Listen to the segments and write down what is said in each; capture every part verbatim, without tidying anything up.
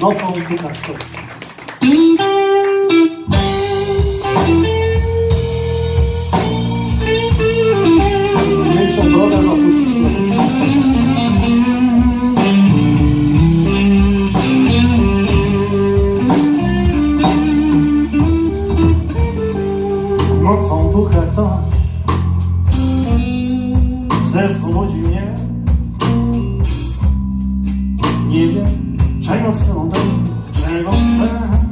Nocą puka ktoś. Najmniejszą brodę zapuścić na nocą puka ktoś. Ze snu budzi mnie. Nie wiem, czego chcę ode mnie, czego chcę.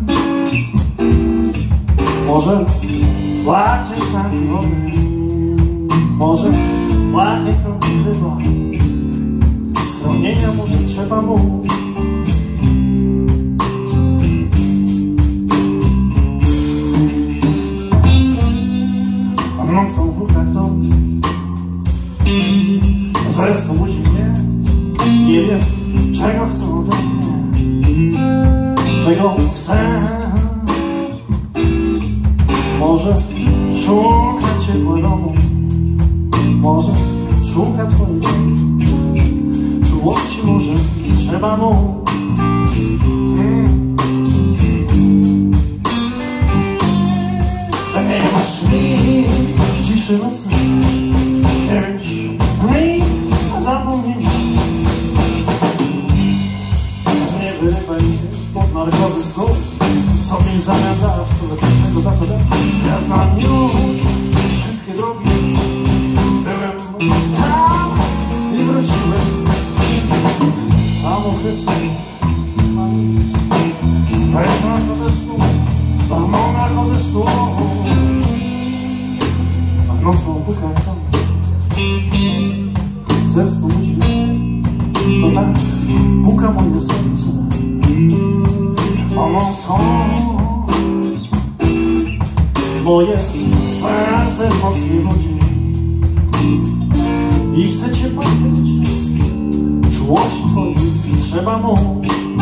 Może płacze szklanki wody, może ładnie kroki chyba. Schronienia może trzeba mu. A nocą puka ktoś. Ze snu budzi mnie. Nie wiem, czego chcę ode mnie, czego chcę. Może szuka ciepła domu, może szuka twojej czułości, może trzeba mu. mm. Tak jak szli ciszy nocy, jakieś mi zapomnienia. Nie wyrywaj mnie spod narkozy słów, co mi zamiada, co lepszego za to da. Ja znam już wszystkie drogi, byłem tam i wróciłem. Tam okresu, weź narkozę snu, mam narkozę snu. A nocą puka w tam, ze snu budzi mnie. To tak puka moje serce. Ono to moje serce w noc mi budzi i chcę cię powiedzieć, czułości twojej trzeba mu.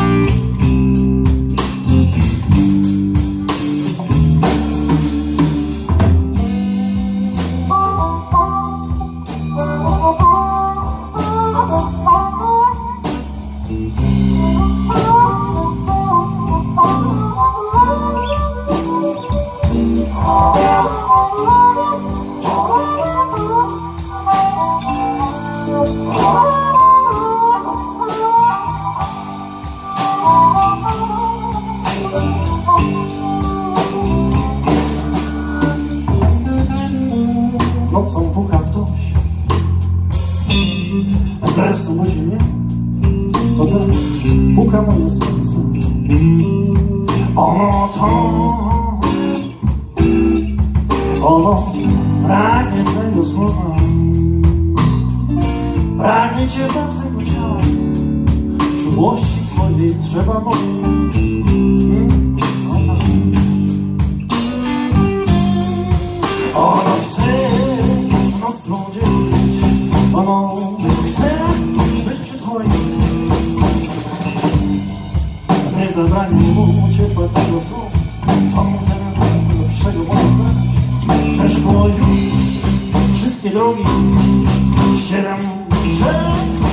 Nocą puka ktoś, ze snu budzi mnie. To tak puka moje serce. Ono to, ono pragnie twego słowa, pragnie ciepła twego ciała, czułości twojej trzeba mu. hmm? No tak. Ono chce nas zdradzić, ono chce być przy twoim. Nie zabranie mu ciepła twego snu, co mu zamiast lepszego może. Przeszło już wszystkie drogi, siedem drzew